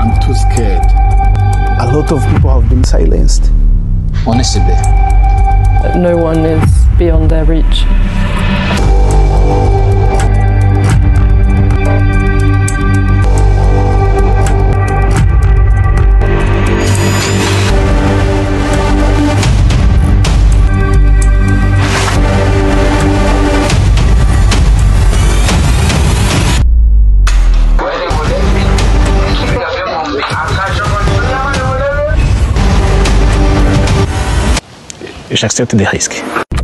I'm too scared. A lot of people have been silenced. Honestly. No one is beyond their reach. J'accepte des risques.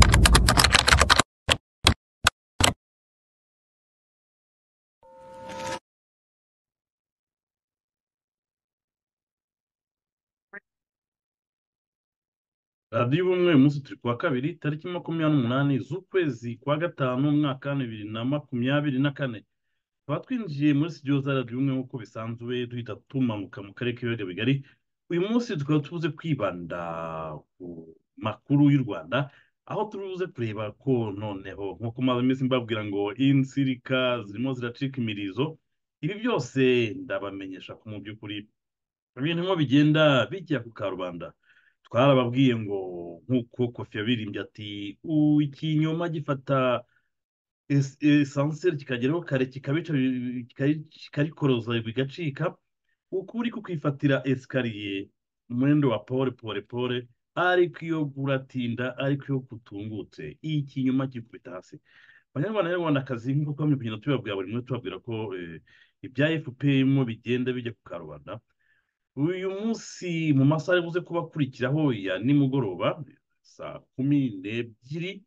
radiyo ubumwe uyu munsi turi kuwa kabiri tariki 28 z'ukwezi kwa gatanu umwaka 2024 tukaba twinjiye muri studio za radiyo ubumwe nk'uko bisanzwe duhita tumanuka mu karere k'ibiyaga bigari. Uyu munsi tukaba tubuze kwibanda ku makuru y'u Rwanda, aho turubuze kureba ko noneho nk'uko maze iminsi mbabwira ngo insirika zirimo ziracika imirizo. Ibi byose ndabamenyesha ko mu by'ukuri ibintu nko bigenda bijya ku karubanda. Twarababwiye ngo nk'uko Kofi yabirimbye ati ikinyoma gifata esanseri kikageraho kare kikabica kikarikoroza bigacika, ukuri kukifatira esikariye umwendo wa pole pole pole, ariko iyo uratinda ariko iyo kutungutse ikinyoma gikubita hasi. Banyarwanda nyarwandakazi, nk'uko twamye kugenda tubabwira buri umwe tubabwira ko ibya FPR mo bigenda bijya ku karubanda. Uyu munsi mu masaha ari buze kuba akurikiraho ya nimugoroba saa 12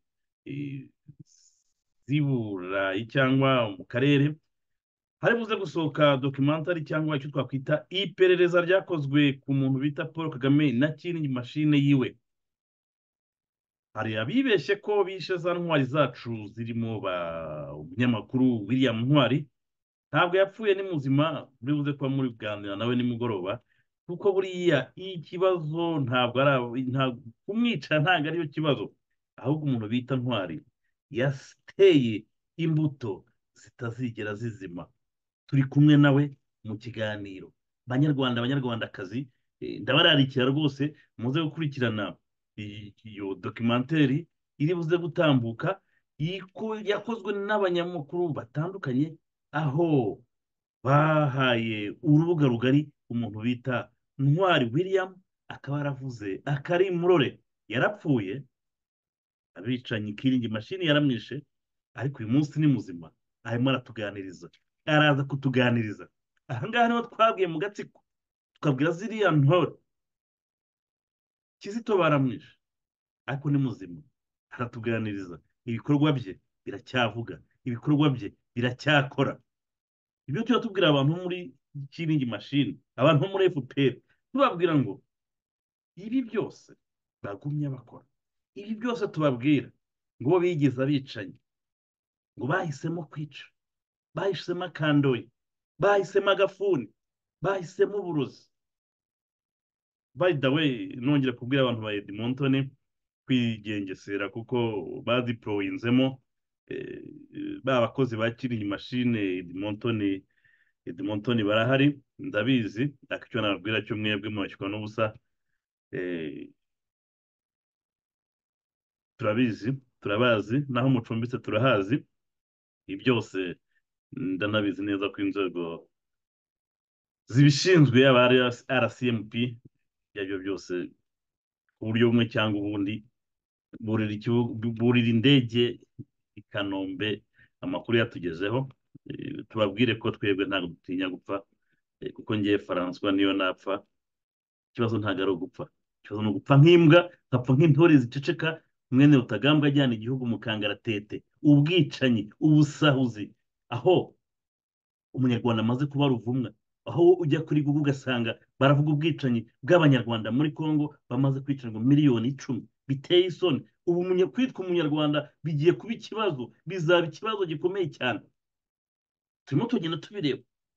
z'Iburayi cyangwa mu karere, hari buze gusohoka documentary cyangwa icyo twakwita iperereza ryakozwe ku muntu bita Paul Kagame na Kiringi machine yiwe. Hari abibeshye ko bishe za ntwari zacu zirimo umunyamakuru William Ntwari. Ntabwo yapfuye, ni muzima, buri buze kuba muri kuganira nawe nimugoroba, kuko buriya ikibazo ntabwo ari kumwica, ntabwo ariyo kibazo, ahubwo umuntu bita Ntwari yateye imbuto zitazigera zizima. Turi kumwe nawe mu kiganiro. Banyarwanda banyarwandakazi, ndabararikira rwose muze gukurikirana iyo documentary iri buze gutambuka, yakozwe n'abanyamakuru batandukanye, aho bahaye urubuga rugari umuntu bita Ntwari William, akaba yaravuze akari murore yarapfuye, abicanyi Kiringi machine yaramwishe, ariko uyu munsi ni muzima, arimo aratuganiriza, araza kutuganiriza. Ahangaha niho twabwiye mu gatsiko tukabwira ziriya ntore Kizito baramwishe, ariko ni muzima, aratuganiriza. Ibikorwa bye biracyavuga, ibikorwa bye biracyakora. Ibyo tuba tubwira abantu muri Kiringi machine, abantu muri FPR, tubabwira ngo ibi byose bagumye bakora, ibi byose tubabwira ngo bigeze abicanyi, ngo bahisemo kwica, bahisemo akandoye, bahisemo agafuni, bahisemo uburozi. By the way, nongera kubwira abantu ba Edmonton kwigengesera, kuko badiployinzemo babakozi ba Kiringi machine Edmonton barahari, ndabizi. Akicyo nabwira cyo mwebwe mwakikwa n'ubusa, turabizi, turabazi, naho mucumbitse turahazi. Ibi byose ndanabizi neza ko inzego zibishinzwe yaba ari RCMP yabyo byose ku buryo bumwe cyangwa ubundi burira indege i Kanombe amakuru yatugezeho. Tubabwire ko twebwe ntabwo dutinya gupfa, kuko ngiye François niyo napfa, ikibazo ntabwo ari ugupfa, ikibazo ni ugupfa nk'imbwa, nkapfa nk'intore ziceceka. Mwene Rutagambwa ajyana igihugu mu kangaratete, ubwicanyi, ubusahuzi, aho umunyarwanda amaze kuba ruvumwa, aho ujya kuri Google ugasanga baravuga ubwicanyi bw'abanyarwanda muri Congo bamaze kwicanwa miliyoni 10. Biteye isoni. Ubu kwitwa umunyarwanda bigiye kuba ikibazo, bizaba ikibazo gikomeye cyane. Turimo tugenda tubireba.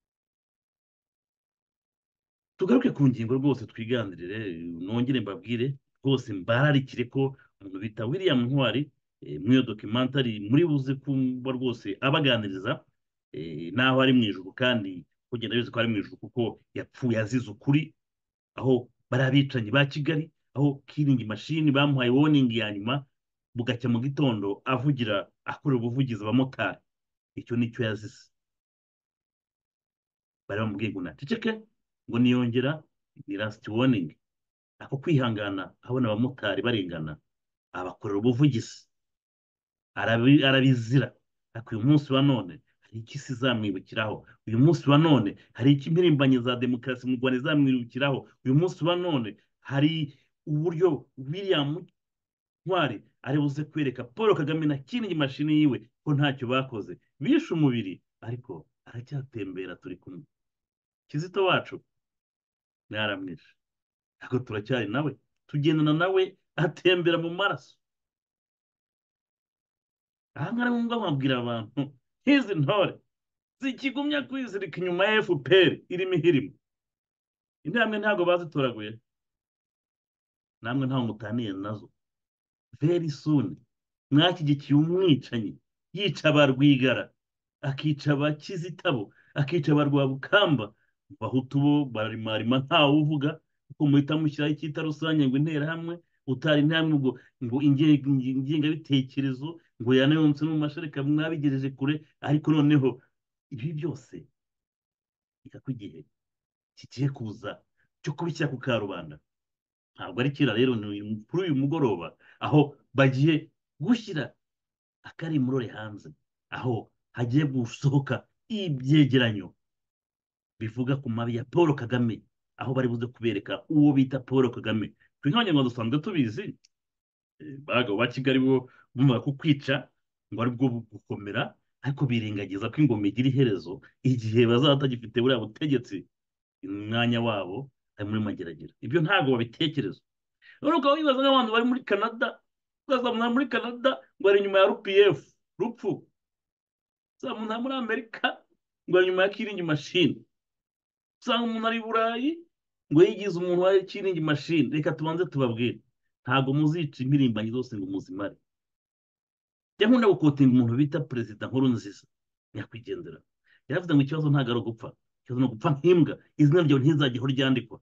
Tugaruke ku ngingo rwose twiganirire, nongere mbabwire rwose mbararikire ko umuntu bita William Ntwari muri iyo documentary muri buze kumva rwose abaganiriza, naho ari mu ijuru kandi kugenda bizi ko ari mu ijuru kuko yapfuye azize ukuri, aho bari abicanyi ba Kigali, aho kiringi mashini bamuhaye warning ya nyuma, bugacya mu gitondo avugira akorera ubuvugizi abamotari. Icyo nicyo yazize. Bari bamubwiye ngo naceceke, ngo niyongera ni last warning. Ako kwihangana abona abamotari barengana, abakorera ubuvugizi arabizira. Ariko uyu munsi wa none hari iki isi izamwibukiraho, uyu munsi wa none hari iki impirimbanyi za demokarasi mu Rwanda izamwibukiraho, uyu munsi wa none hari uburyo William Ntwari ari buze kwereka Paul Kagame na kindi mashini yiwe ko ntacyo bakoze, bishe umubiri ariko aracyatembera. Turi kumwe Kizito wacu mwaramwishe, ariko turacyari nawe, tugendana nawe, atembera mu maraso. Aha ngaha mwumva mwabwira abantu nk'izi ntore zikigumya kwizirika inyuma ya FPR irimo ihirimo, intambwe ntabwo bazitoraguye, namwe ntaho mutaniye nazo. Very soon mwashyigikiye umwicanyi yica ba Rwigara, akica ba Kizitabo, akica ba Rwabukamba. Bahutu bo barimarima ntawe uvuga kuko muhita mushyiraho icyita rusange ngo interahamwe, utari interahamwe ngo ingengabitekerezo ngo yanayonse no mu mashereka mwabigejeje kure. Ariko noneho ibi byose ikako igihe kigiye kuza cyo kubishyira ku karubanda. Ntabwo ari kera rero, ni kuri uyu mugoroba aho bagiye gushyira akarimurore hanze, aho hagiye gusohoka ibyegeranyo bivuga ku mabi ya Paul Kagame, aho bari buze kubereka uwo bita Paul Kagame. Twe nk'abanyarwanda dusanzwe tubizi, abagabo ba Kigali bo bumva ko kwica ngo ari bwo gukomera, ariko birengagiza ko ingoma igira iherezo igihe bazaba batagifite buriya butegetsi, umwanya wabo ari muri mageragere. Ibyo ntabwo babitekereza. Noneho ukaba wibaza nk'abantu bari muri Canada, ukazamuna muri Canada ngo ari inyuma ya RPF rupfu, uzamuna muri Amerika ngo ari inyuma ya kiringi mashini, usanga umuntu ari i Burayi ngo yigize umuntu wa kiringi mashini. Reka tubanze tubabwire, ntabwo muzica impirimbanyi zose ngo muzimare. Njya nkunda gukotinga umuntu bita Perezida Nkurunziza nyakwigendera, yaravuze ngo ikibazo ntabwo ari ugupfa, ikibazo ni ugupfa nk'imbwa, izina ryawe ntizajyeho ryandikwa.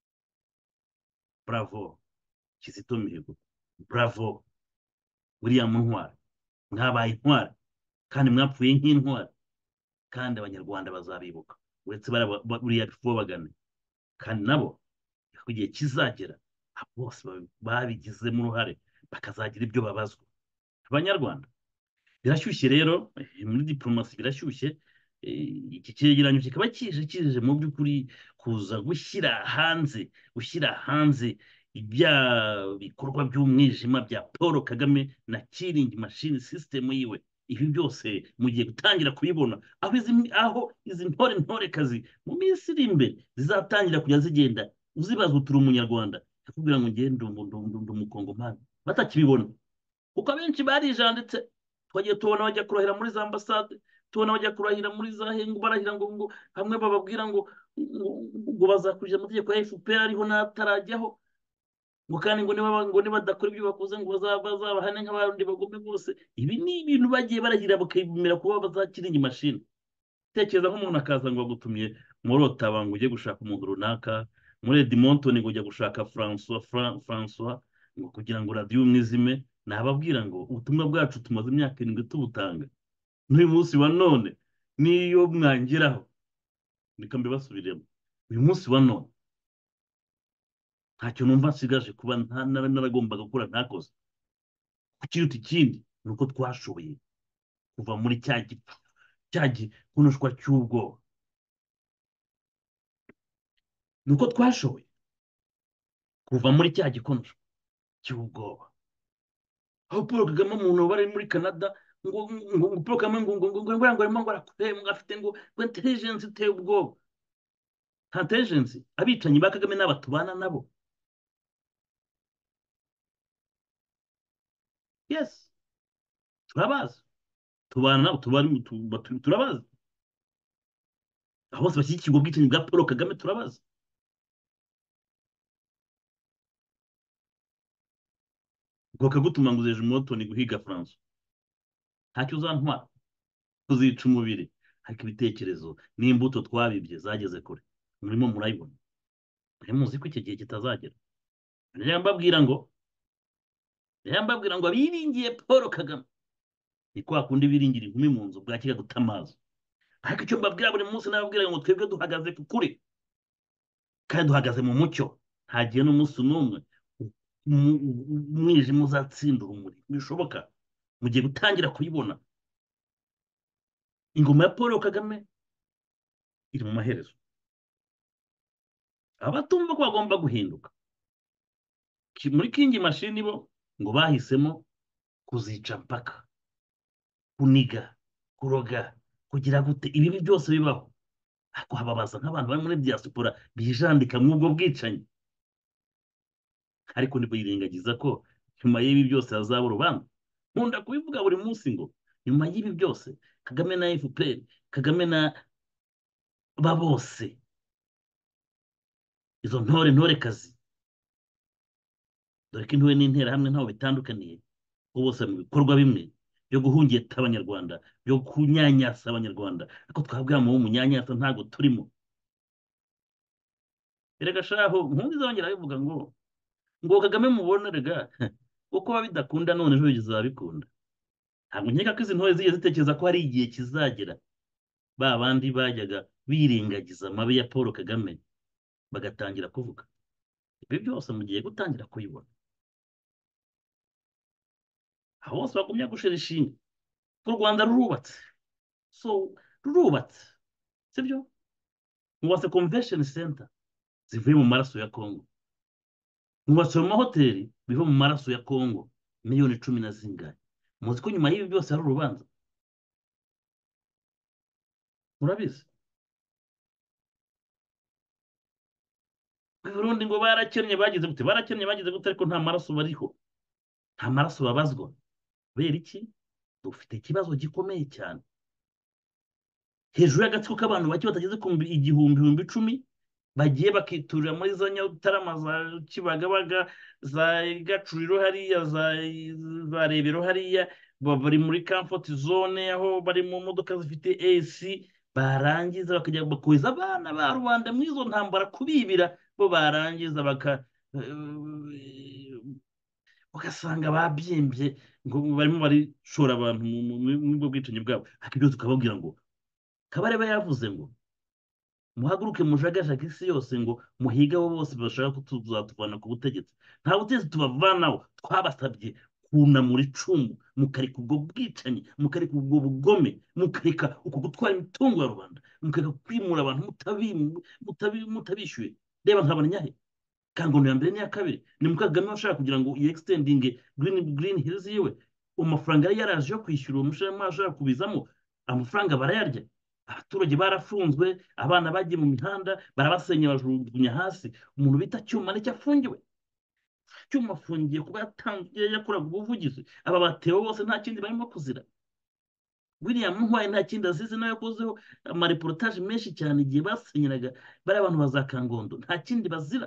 Bravo Kizito Mihigo, bravo William Ntwari, mwabaye intwari kandi mwapfuye nk'intwari, kandi abanyarwanda bazabibuka, uretse buriya bagane. Kandi nabo igihe kizagera bose babigizemo uruhare bakazagira ibyo babazwa. Abanyarwanda birashyushye rero, muri diplomasi birashyushye. Iki cyegeranyo kikaba kije mu by'ukuri kuza gushyira hanze ibya bikorwa by'umwijima bya Paul Kagame na kiringi mashini system yiwe. Ibi byose mugiye gutangira kubibona, aho izi ntorekazi mu minsi iri imbere zizatangira kujya zigenda uzibaza uturi umunyarwanda, akubwira ngo ngende umukongomani, batakibibona kuko abenshi barijanditse. Twagiye tubona bajya kurahira muri za ambasade, tubona bajya kurahira muri za hengo, barahira ngo hamwe bababwira ngo bazakurikiza amategeko ya FPR ariho n'atarajyaho, ngo kandi ngo nibadakora ibyo bakoze ngo bazabahane nk'abandi bagome bose. Ibi ni ibintu bagiye barahira bakabimera kuba bazakiringi mashini. Tekereza nk'umuntu akaza ngo agutumye muri Ottawa ngo ujye gushaka umuntu runaka, muri Edmonton ngo ujya gushaka François ngo kugira ngo radiyo umwizime. Nababwira ngo ubutumwa bwacu tumaze imyaka 7 tubutanga, n'uyu munsi wa none niyo mwangeraho reka mbibasubiremo, uyu munsi wa none ntacyo numva nsigaje kuba naragombaga gukora ntakoze. Kukiruta ikindi ni uko twashoboye kuva muri cya gikonoshwa cy'ubwoba, ni uko twashoboye kuva muri cya gikonoshwa cy'ubwoba. Aho Paul Kagame umuntu bari muri Canada ngo Paul Kagame ngo arimo ngo arakureba ngo afite ngo intelligence iteye ubwoba. Nta intelligence. Abicanyi ba Kagame n'abatubana nabo, yes turabazi, tubana nabo, turabazi. Aho bose bashyigikiye ubwicanyi bwa Paul Kagame turabazi. Gutuma ngo uzeje umutoni guhiga France, ntacyo uzantwara, kuzica umubiri. ariko ibitekerezo n'imbuto twabibye zageze kure, murimo murayibona. Mwe muzi ko iki gihe kitazagera. Njya mbabwira ngo abiringiye Paul Kagame ni kwa kundi biringira inkumi mu nzu bwakira gutamaza. Ariko icyo mbabwira buri munsi nababwira ngo twebwe duhagaze ku kuri kandi duhagaze mu mucyo, nta gihe n'umunsi n'umwe umwijima uzatsinda urumuri, bishoboka. Mugiye gutangira kuyibona. Ingoma ya Paul Kagame iri mu maherezo. Abatumva ko bagomba guhinduka muri kingi mashini bo ngo bahisemo kuzica mpaka, kuniga, kuroga, kugira gute ibibi byose bibaho. Ariko hababaza nk'abantu bari muri diaspora bijandika mw'ubwo bwicanyi, ariko ntibirengagiza ko nyuma y'ibi byose hazaba urubanza. Nkunda kubivuga buri munsi ngo nyuma y'ibi byose Kagame na FPR, Kagame na ba bose izo ntorekazi, dore ko intore n'interahamwe ntaho bitandukaniye, bo bose mu bikorwa bimwe byo guhungeta abanyarwanda, byo kunyanyasa abanyarwanda. Ariko twabwira mu munyanyasa ntago turimo. Erega shaho nkundi zongera bivuga ngo Kagame mubona rega uko babidakunda none ejo bizabikunda. Ntabwo nkeka ko izi ntore zigiye zitekereza ko hari igihe kizagera ba bandi bajyaga birengagiza amabi ya Paul Kagame bagatangira kuvuga. Ibi byose mugiye gutangira kuyibona. Aho bose bagumya gushira ishinga ko u Rwanda rurubatse, rurubatse, sibyo? Mwubatse convention center zivuye mu maraso ya Congo, mwubatse mu mahoteli biva mu maraso ya Congo, miliyoni 10 na zingahe. Muzi ko nyuma y'ibi byose hari urubanza? Murabizi? Burundi ngo barakennye bagize gute, ariko nta maraso bariho, nta maraso babazwa. Kubera iki? Dufite ikibazo gikomeye cyane. Hejuru y'agatsiko k'abantu bake batageze ku igihumbi 10 bagiye bakiturira muri za Nyarutarama, za Kibagabaga, za Gacuriro hariya, za Rebero hariya, bari muri comfort zone aho bari mu modoka zifite AC, barangiza bakajya bakoza abana ba rubanda muri izo ntambara kubibira, bo barangiza ugasanga babyimbye ngo barimo barishora abantu mu bwo bwicanyi bwabo. Ariko ibyo tukababwira ngo Kabarebe yavuze ngo muhaguruke mujagajaga isi yose ngo muhiga abo bose bashaka kutuzatuvana ku butegetsi. Nta butegetsi tubavanaho, twabasabye kunamura icumu, mukareka ubwo bwicanyi, mukareka ubwo bugome, mukareka uko gutwara imitungo ya rubanda, mukareka kwimura abantu mutabishyuye. Reba nkabanyahe kangono ya mbere n'iya kabiri ni Kagame washaka kugira ngo extending green hills yiwe, amafaranga yari yaraje yo kwishyura umushoramari ashaka kubizamo, amafaranga barayarya. Abaturage barafunzwe, abana bagiye mu mihanda barabasenya bajugunya hasi. Umuntu bita Cyuma nicyo afungiwe. Cyuma afungiye kuba yatangiye yakoraga ubuvugizi. Aba batewe bose nta kindi barimo kuzira. William Ntwari nta kindi azize, nayo yakozeho amareportage menshi cyane igihe basenyeraga bari abantu bazakangondo, nta kindi bazira.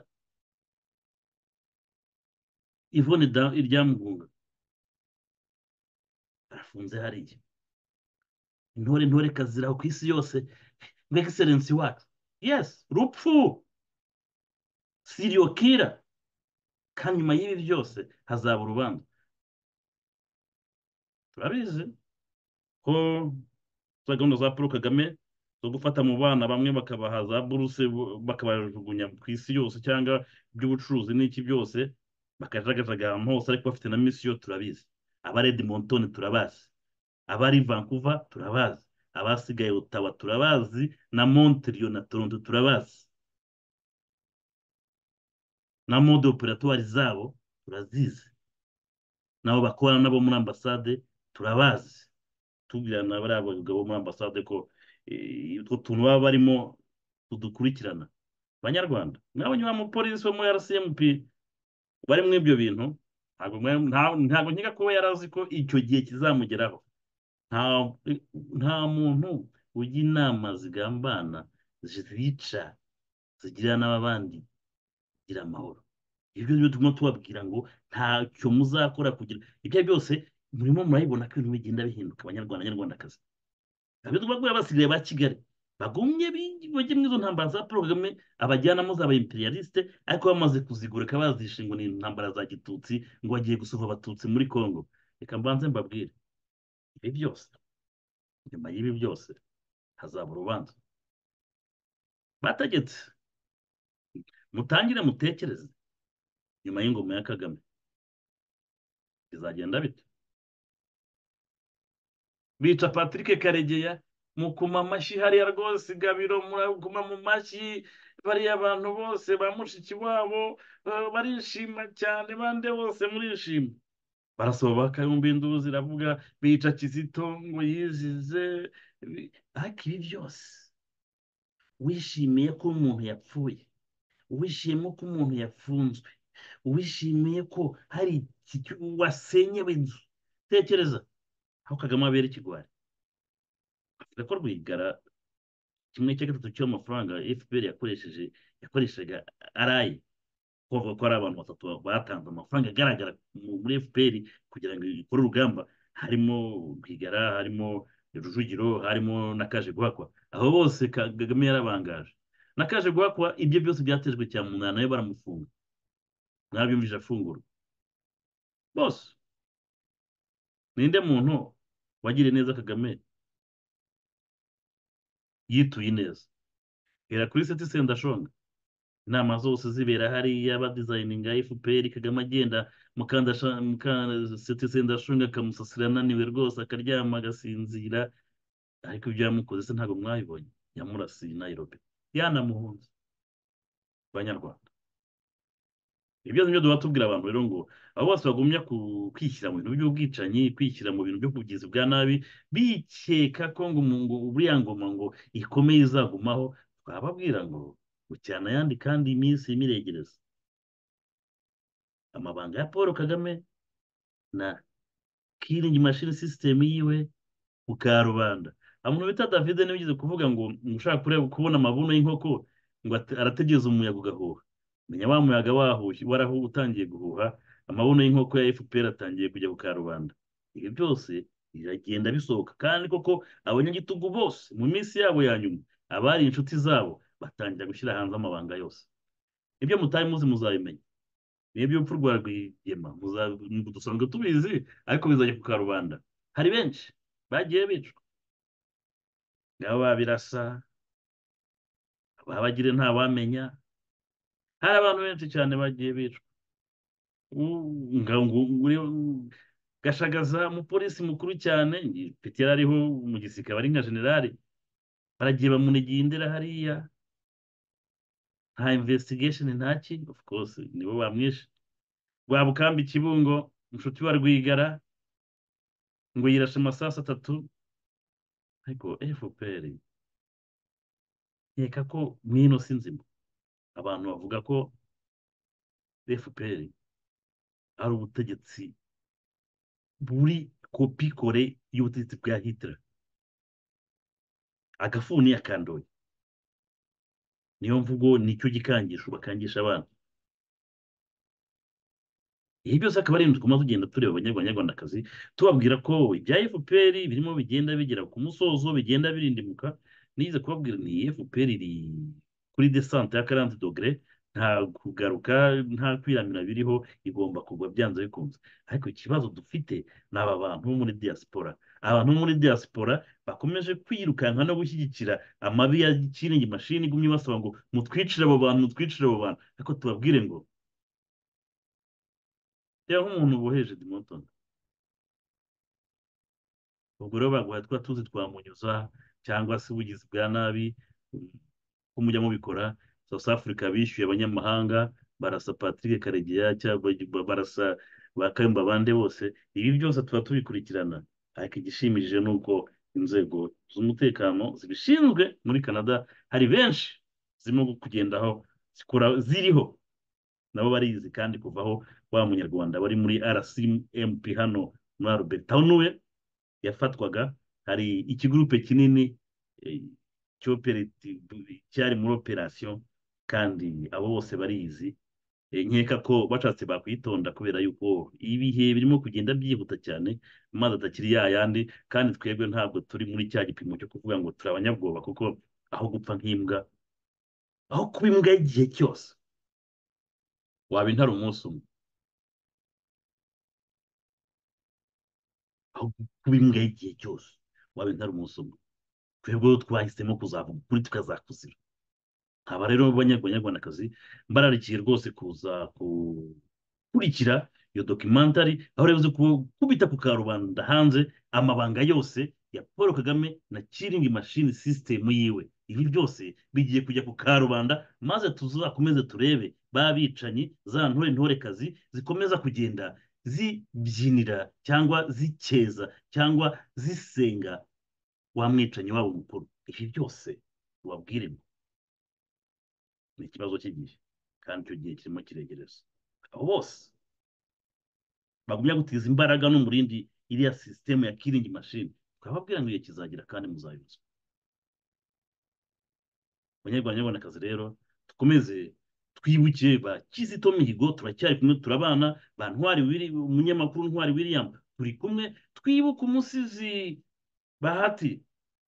Yvonne Iryamugunga arafunze hariya. Intore kaziraho ku isi yose. Excellence wacu, yes, rupfu, serial killer. Kandi nyuma y'ibi byose hazaba urubanza. Turabizi ko za gahunda za Paul Kagame zo gufata mu bana bamwe bakabaha za buruse bakabajugunya ku isi yose, cyangwa iby'ubucuruzi n'iki byose bakajagajaga ahantu hose, ariko bafite na misiyo. Turabizi abari Edmonton turabazi, abari Vancouver turabazi, abasigaye Ottawa turabazi, na Montreal na Toronto turabazi, na mode operatoire zabo turazizi, nabo bakora nabo muri ambasade turabazi. Tubwirana bari abagabo muri ambasade ko utwo tuntu baba barimo tudukurikirana. Banyarwanda mwabonye wa mupolisi wo muri RCMP bari mu ibyo bintu, ntabwo nkeka ko yarazi ko icyo gihe kizamugeraho. Nta muntu ujya inama zigambana zica zigira n'abandi gira amahoro. Ibyo byo turimo tubabwira ngo ntacyo muzakora kugira ibyo byose murimo murayibona ko ibintu bigenda bihinduka. Abanyarwanda nyarwandakazi, abitwa bagura basigaye ba Kigali bagumye bajye muri izo ntambara za Paul Kagame abajyanamo zaba imperialiste ariko bamaze kuzigurika bazishe ngo ni intambara za gitutsi ngo bagiye gusuva abatutsi muri Congo. Reka mbanze mbabwire ibi byose, nyuma y'ibi byose hazaba urubanza. Bategetse mutangire mutekereze, nyuma y'ingoma ya Kagame bizagenda bite? Bica Patrick Karegeya mukuma amashyi hariya rwose Gabiro muraguma mu mashyi, bariya abantu bose ba mushiki wabo barishima cyane, bande bose murishima. Barasoba Kayumba induru ziravuga, bica Kizito ngo yizize. Ariko ibi byose wishimiye ko umuntu yapfuye, wishimiye ko umuntu yafunzwe, wishimiye ko hari wasenyewe inzu, tekereza aho Kagame abera ikigwari. Avuga ko Rwigara kimwe cya gatatu cy'amafaranga FPR yakoreshaga araye, kuvuga ko ari abantu batatu batanze amafaranga agaragara muri FPR kugira ngo ikore urugamba, harimo Rwigara, harimo Rujugiro, harimo na Kaje Guhakwa. Aho bose Kagame yarabangaje. Na Kaje Guhakwa ibyo byose byatejwe cyamunara, nayo baramufunga, nabyumvise afungurwa. Bose ninde muntu wagiriye neza Kagame yituye neza? Hera kuri Seti Sendashonga, inama zose zibera hariya badizayininga FPR, Kagame agenda Seti Sendashonga akamusasira ananiwe rwose akaryama agasinzira, ariko ibyo yamukoze se ntabwo mwabibonye? Yamurasiye i Nairobi yanamuhunze. Banyarwanda, ibyo nibyo duha tubwira abantu rero ngo abo bose bagumya kwishyira mu bintu by'ubwicanyi, kwishyira mu bintu by'ubugizi bwa nabi, bikeka ko ngo buriya ngoma ngo ikomeye izagumaho, twababwira ngo bucyana ayandi kandi iminsi imiregereza. Amabanga ya Paul Kagame na killing machine system yiwe ku karubanda. Umuntu bita David niwe ugize kuvuga ngo ushaka kubona amabuno y'inkoko ngo arategeza umuyaga ugahuha. Menya wa muyaga wahushye utangiye guhuha, amabuno y'inkoko ya FPR atangiye kujya ku karubanda. Ibi byose biragenda bisohoka, kandi koko abanyagitugu bose mu minsi yabo ya nyuma, abari inshuti zabo batangira gushyira hanze amabanga yose. Ibyo mutari muzi muzabimenya. N'ibyo urupfu rwa Rwigema dusanzwe tubizi, ariko bizajya ku karubanda. Hari benshi bagiye bicwa, ngabo babirasa, ababagire ntawamenya. Hari abantu benshi cyane bagiye bicwa. Gashagaza umupolisi mukuru cyane, peti yari ariho mu gisirikare ari nka generali, baragiye bamunigiye indera hariya, nta investigation ntaki, of course nibo bamwishe. Rwabukambi Kibungo, inshuti wa Rwigara, ngo yirashe amasasu 3. Ariko FPR nkeka ko mwino sinzima abantu bavuga ko FPR ari ubutegetsi buri kopi kore y'ubutegetsi bwa Hitler, agafuni akandoye. Niyo mvugo, nicyo gikangisho bakangisha abantu. Ibi byose akaba ari ibintu twamaze tugenda tureba abanyarwandakazi, tubabwira ko ibya FPR birimo bigenda bigera ku musozo, bigenda birindimuka. Nize kubabwira ni FPR iri kuri descente ya 40 degre, nta kugaruka, nta kwiramira biriho, igomba kugwa byanze bikunze. Ariko ikibazo dufite ni aba bantu bo muri diaspora. Abantu bo muri diaspora bakomeje kwirukanka no gushyigikira amabi ya killing machine, igumye basaba ngo mutwicire abo bantu, mutwicire abo bantu. Ariko tubabwire ngo nk'umuntu boheje Edmonton, ubwo rero baguha tuzi twamunyuza, cyangwa se ubugizi bwa nabi ko mujya mubikora. South Africa bishyuye abanyamahanga, barasa Patrick Karegeya cyangwa barasa ba Kayumba bande bose. Ibi byose tuba tubikurikirana, ariko igishimishije ni uko inzego z'umutekano zibishinzwe muri Canada hari benshi zirimo kugendaho ziriho, nabo barizi kandi kuvaho wa munyarwanda wari muri RCMP hano muri Albert Town yafatwaga, hari ikigurupe kinini cyari muri operation, kandi abo bose barizi. nkeka ko bashatse bakwitonda kubera yuko ibihe birimo kugenda byihuta cyane, amazi atakiri ya yandi, kandi twebwe ntabwo turi muri cya gipimo cyo kuvuga ngo turi abanyabwoba, kuko aho gupfa nk'imbwa, aho kuba imbwa y'igihe cyose, waba intare umunsi umwe, aho kuba imbwa y'igihe cyose, waba intare umunsi umwe. Twebwe twahisemo kuzavuga ukuri tukazakuzira. Nkaba rero banyarwandakazi mbararikiye rwose kuza gukurikira iyo documentary, aho rero uzi kubita ku karubanda hanze amabanga yose ya Paul Kagame na killing machine system yiwe. Ibi byose bigiye kujya ku karubanda, maze tuzakomeze turebe babicanyi za ntorekazi zikomeza kugenda zibyinira cyangwa zikeza cyangwa zisenga wa mwicanyi wabo mukuru. Ibi byose ubabwire ngo ni ikibazo cy'igihe, kandi icyo gihe kirimo kiregereza. Abo bose bagumya gutiza imbaraga n'umurindi iriya sisitemu ya killing machine, twababwira ngo igihe kizagira kandi muzayibuzwa. Banyarwandakazi rero dukomeze twibuke ba Kizito Mihigo, turacyari kumwe, turabana ba umunyamakuru Ntwari William turi kumwe, twibuke umusizi Bahati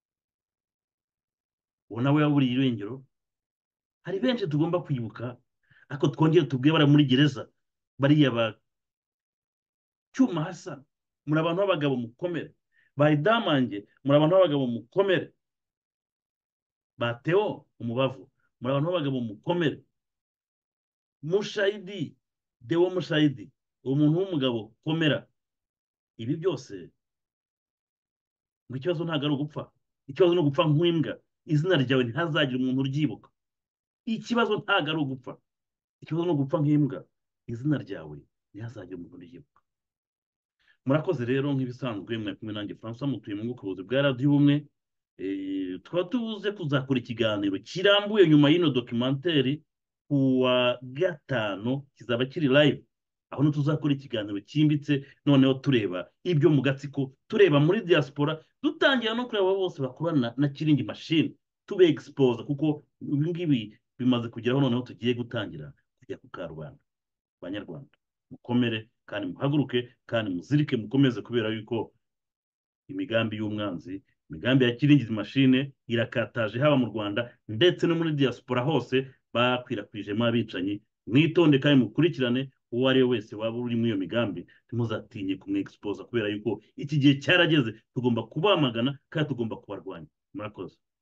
uwo nawe yaburiye irengero. Hari benshi tugomba kwibuka, ariko twongere tubwiye bari muri gereza, bariya ba Cyuma Hassan, muri abantu b'abagabo mukomere, ba Idamange, muri abantu b'abagabo mukomere, ba Theo Umubavu, muri abantu b'abagabo mukomere, Mushayidi, Deo Mushayidi, umuntu w'umugabo komera. Ibi byose ngo ikibazo ntabwo ari ugupfa, ikibazo ni ugupfa nk'imbwa, izina ryawe ntihazagire umuntu uryibuka. Ikibazo ntabwo ari ugupfa, ikibazo ni ugupfa nk'imbwa, izina ryawe ntihazagire umuntu uryibuka. Murakoze rero, nk'ibisanzwe mwari kumwe nanjye Francois mutuye mu buyobozi bwa radiyo ubumwe. Tukaba tubuze kuzakora ikiganiro kirambuye nyuma y'ino documentary ku wa gatanu, kizaba kiri live, aho tuzakora ikiganiro cyimbitse, noneho tureba ibyo mu gatsiko, tureba muri diaspora, dutangira no kureba bose bakorana na killing machine, tube expose, kuko ibi ngibi bimaze kugeraho, noneho tugiye gutangira kujya ku karubanda. Banyarwanda mukomere kandi muhaguruke kandi muzirike, mukomeze, kubera yuko imigambi y'umwanzi, imigambi ya killing machine irakataje, haba mu Rwanda ndetse no muri diaspora hose bakwirakwijemo abicanyi. Mwitonde kandi mukurikirane uwo ari we wese waba uri muri iyo migambi, ntimuzatinye kumwexposa, kubera yuko iki gihe cyarageze, tugomba kubamagana kandi tugomba kubarwanya. Murakoze.